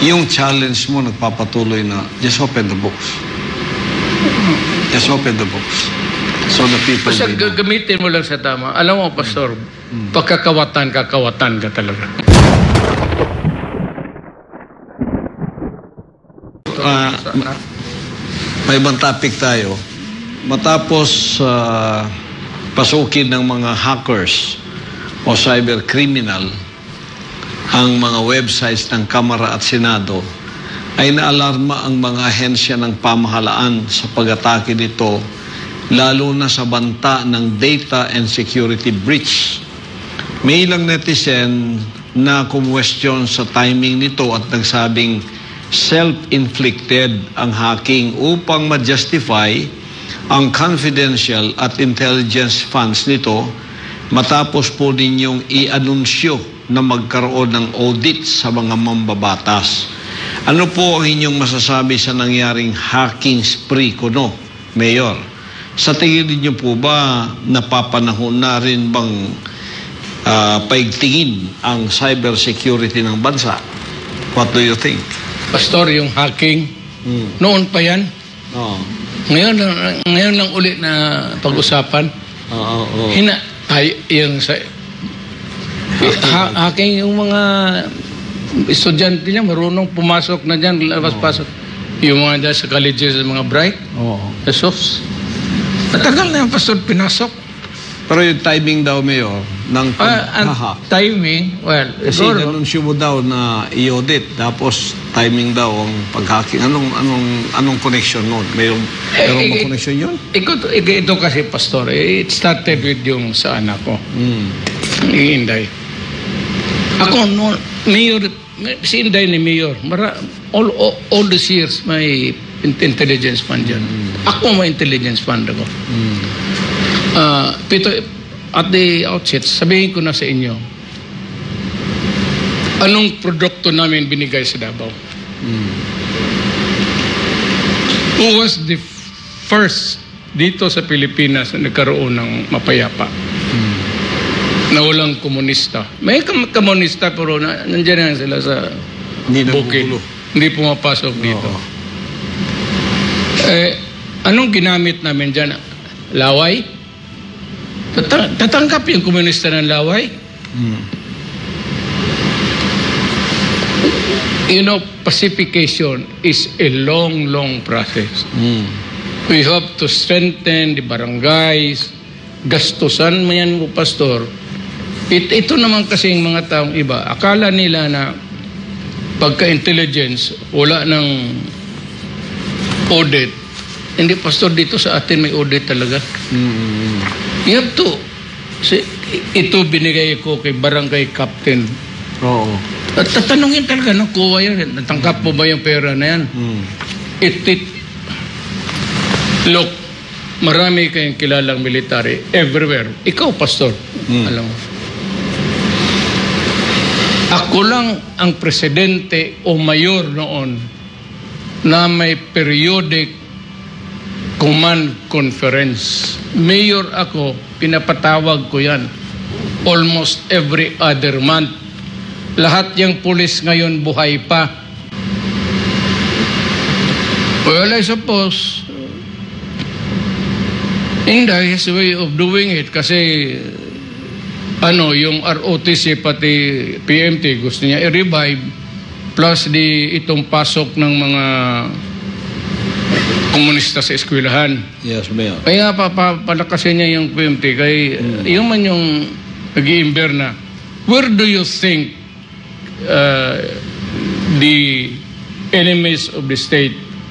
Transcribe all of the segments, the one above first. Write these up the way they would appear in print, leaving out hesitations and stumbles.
yung challenge mo nagpapatuloy na just open the books. Just open the books. So the people... Basta gamitin mo lang sa tama. Alam mo, Pastor, pagkakawatan ka talaga. May ibang topic tayo. Matapos pasukin ng mga hackers o cyber criminal ang mga websites ng Kamara at Senado, ay naalarma ang mga ahensya ng pamahalaan sa pag-atake nito, lalo na sa banta ng data and security breach. May ilang netizen na kumwestiyon sa timing nito at nagsabing self-inflicted ang hacking upang ma-justify ang confidential at intelligence funds nito matapos po ninyong i-anunsyo na magkaroon ng audit sa mga mambabatas. Ano po ang inyong masasabi sa nangyaring hacking spree kuno, Mayor? Sa tingin niyo po ba napapanahon na rin bang paigtingin ang cybersecurity ng bansa? What do you think? Pastor, yung hacking, noon pa yan. Oh. Ngayon lang ulit na pag-usapan. Yung sa hacking, yung mga estudyante niya marunong pumasok na dyan, labas-pasok. Yung mga dyan sa colleges, mga bright, esos. Matagal na yung Pastor pinasok. Pero yung timing daw, Mayor, ng timing, well, kasi nanunsyo mo daw na i-audit, tapos timing daw ang pag-hacking. Anong connection nun? Meron ba connection yun? Ito kasi, Pastor, it started with yung sa anak ko. Inday. Ako, Mayor, si Inday ni Mayor, all these years may intelligence fund dyan. Ako may intelligence fund ako. Pito, at the outset, sabihin ko na sa inyo, anong produkto namin binigay sa Davao? Who was the first dito sa Pilipinas na nagkaroon ng mapayapa? Na walang komunista. May komunista pero nandiyan na sila sa bukid. Hindi pumapasok dito. Anong ginamit namin dyan? Laway? Tatanggap yung komunista ng laway? You know, pacification is a long process. We have to strengthen the barangays. Gastusan mo yan mo, Pastor. Ito naman kasing mga taong iba, akala nila na pagka-intelligence, wala ng audit. Hindi, Pastor, dito sa atin may audit talaga. You have to. Ito binigay ko kay barangay captain. Oo. At tatanungin talaga, kuha yan. Natangkap mo ba yung pera na yan? Look, marami kayong kilalang military everywhere. Ikaw, Pastor, alam mo. Ako lang ang presidente o mayor noon na may periodic command conference. Mayor ako, pinapatawag ko yan almost every other month. Lahat yung pulis ngayon buhay pa. Well, I suppose Inday has a way of doing it kasi yung ROTC pati PMT gusto niya i-revive plus itong pasok ng mga komunista sa eskwelahan. Yes, Mayor. Kaya palakasin niya yung PMT. Kaya yung man yung nag-iimber na, where do you think the enemies of the state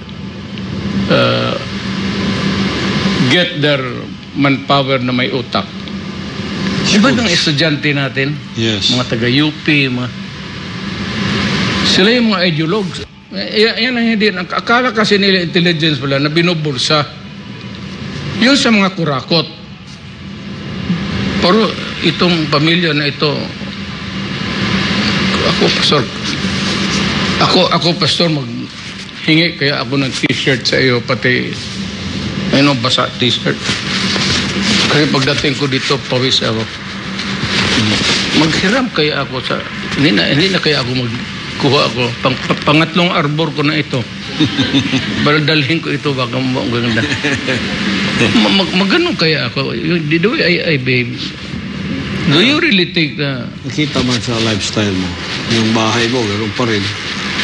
get their manpower na may utak? Diba ng estudyante natin? Yes. Mga taga-UP, sila yung mga ideologues. Yan ang hindi. Akala kasi nila intelligence pala na binubulsa. Yun sa mga kurakot. Pero itong pamilya na ito, ako pastor, maghingi kaya ako ng t-shirt sa iyo, pati basa t-shirt. Kasi pagdating ko dito, pawis ako. Maghiram kaya ako hindi na kaya ako kuha ko. Pangatlong arbor ko na ito. Dalhin ko ito, baka maganda. Magano kaya ako? The way I behave. Do you really take the... Nakita man sa lifestyle mo. Yung bahay mo, ganoon pa rin.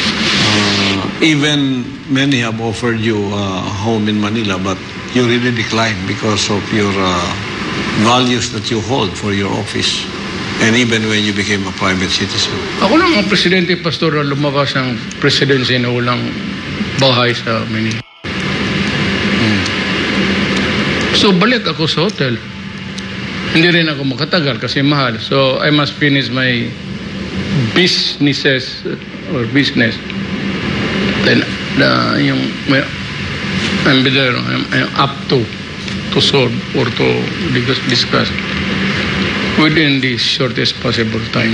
Even many have offered you a home in Manila, but you really declined because of your values that you hold for your office. And even when you became a private citizen. Ako lang ang presidente, pastor, na lumabas ng presidency na walang bahay sa Manila. So, balik ako sa hotel. Hindi rin ako makatagal kasi mahal. So, I must finish my business. Then, I'm there, I'm up to solve or to discuss within the shortest possible time.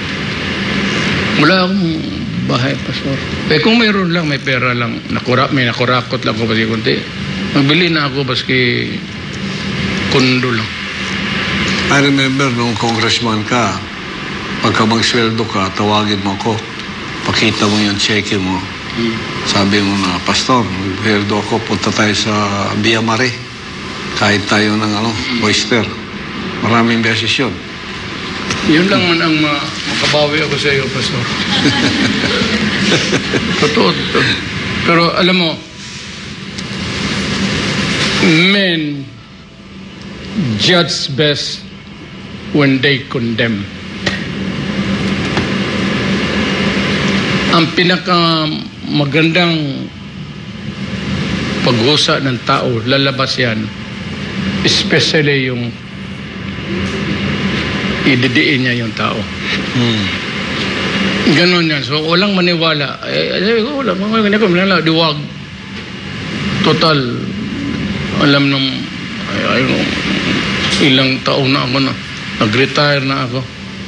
Wala akong bahay, pastor. Kung mayroon lang, may pera lang, may nakurakot lang ko kasi kunti. Magbili na ako baski kondo lang. I remember nung congressman ka, pagka magsweldo ka, tawagin mo ko, pakita mo yung cheque mo. Sabi mo na, pastor, magsweldo ako, punta tayo sa Villa Mare. Kahit tayo ng oyster. Maraming beses yun. Yun lang man ang makabawi ako sa iyo, pastor. Totoo. Pero alam mo, men judge best when they condemn. Ang pinaka magandang paghusa ng tao, lalabas yan, especially yung ididiin niya yung tao. Ganon yan. So, walang maniwala. Sabi ko, wala. Diwag. Total, alam ng ilang taon na ako na. Nag-retire na ako.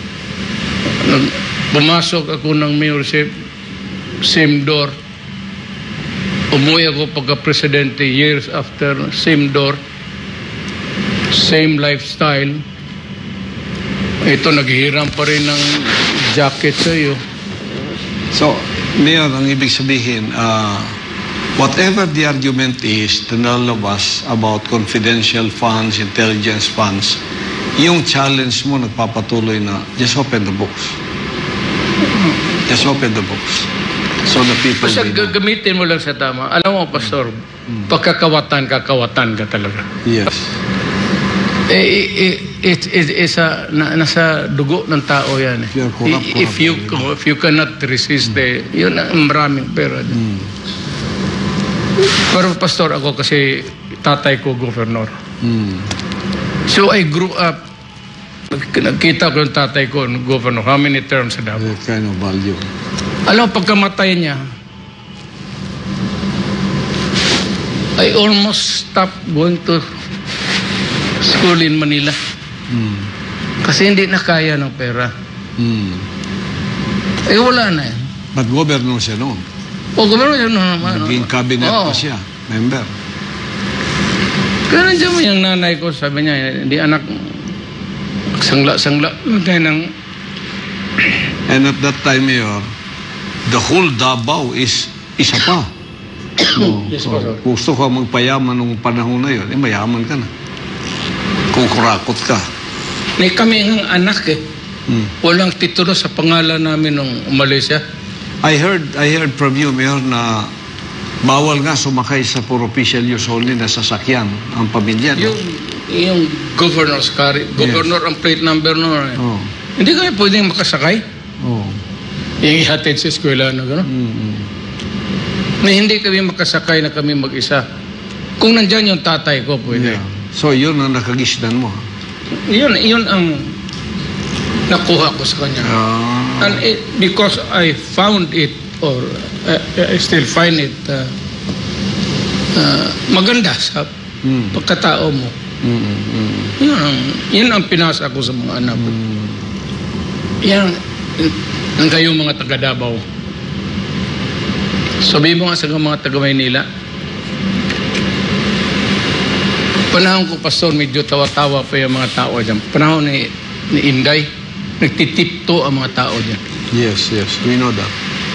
Pumasok ako ng mayorship, same door. Umuwi ako pagka-presidente years after, same door. Same lifestyle. Ito, naghihiram pa rin ng jacket sa iyo. So, Mayor, ang ibig sabihin, whatever the argument is to nalabas about confidential funds, intelligence funds, yung challenge mo nagpapatuloy na just open the books. Just open the books. So the people... Basta gamitin mo lang sa tama. Alam mo, pastor, pagkakawatan ka talaga. Yes. Nasa dugo ng tao yan. If you cannot resist yun ang maraming pera. Pero pastor ako kasi tatay ko governor. So I grew up, nagkita ko yung tatay ko governor. How many terms na ako? That kind of value. Alam mo, pagkamatay niya, I almost stopped going to school in Manila. Kasi hindi na kaya ng pera. Eh, wala na eh. But governor siya noon. Governor siya noon. Naging cabinet pa siya. Member. Kaya nandiyan mo yung nanay ko, sabi niya, hindi anak, sangla. And at that time, Mayor, the whole Davao is isa pa. Yes, pastor. Gusto ka magpayaman nung panahon na yun, mayaman ka na. Kung kurakot ka. May kami ng anak eh. Walang titulo sa pangalan namin nung umalis siya. I heard from you, Mayor, na bawal nga sumakay sa for official use only na sasakyan ang pamilya. No? Yung governor's car, governor ang plate number noon. Hindi kami pwedeng makasakay. Yung ihatid sa eskwela na gano'n. Na hindi kami makasakay na kami mag-isa. Kung nandyan yung tatay ko, pwede. Yeah. So, yun ang nakagisnan mo. Yun ang nakuha ko sa kanya. And because I found it, or I still find it maganda sa pagkatao mo. Yun ang pinasa ko sa mga anak ko. Yan ang kayong mga taga Davao. Sabi mo nga sa mga taga Maynila, panahon ko, pastor, medyo tawa-tawa pa yung mga tao dyan. Panahon ni Inday, nagtitipto ang mga tao dyan. Yes, we know that.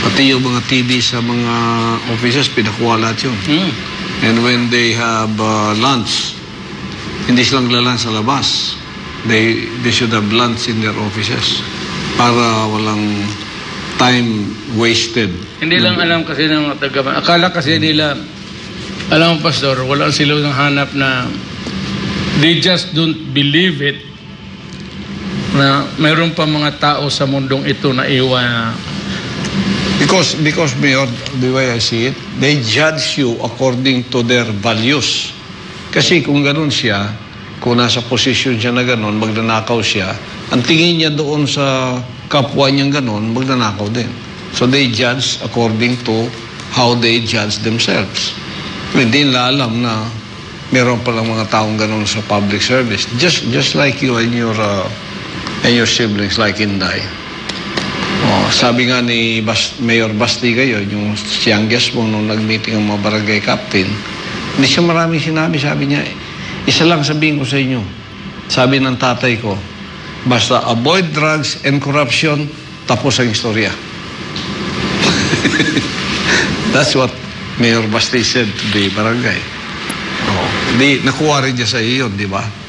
Pati yung mga TV sa mga offices, pinakuha lahat yun. And when they have lunch, hindi silang lalan sa labas. They should have lunch in their offices para walang time wasted. Hindi lang alam kasi ng mga taga. Akala kasi nila, alam mo, Pastor, wala sila ng hanap na they just don't believe it na mayroon pa mga tao sa mundong ito na iwan. Because Mayor, the way I see it, they judge you according to their values. Kasi kung ganun siya, kung nasa posisyon siya na ganun, magnanakaw siya, ang tingin niya doon sa kapwa niyang ganun, magnanakaw din. So they judge according to how they judge themselves. Hindi nila alam na meron palang mga taong ganun sa public service. Just like you and your siblings like Inday. Sabi nga ni Mayor Basti ngayon, yung youngest mo nung nag-meeting ang mga barangay captain, hindi siya maraming sinabi. Sabi niya, isa lang sabihin ko sa inyo. Sabi ng tatay ko, basta avoid drugs and corruption, tapos ang istorya. That's what Mayor Basti said to the barangay. Di, nakuha rin niya sa iyo, di ba?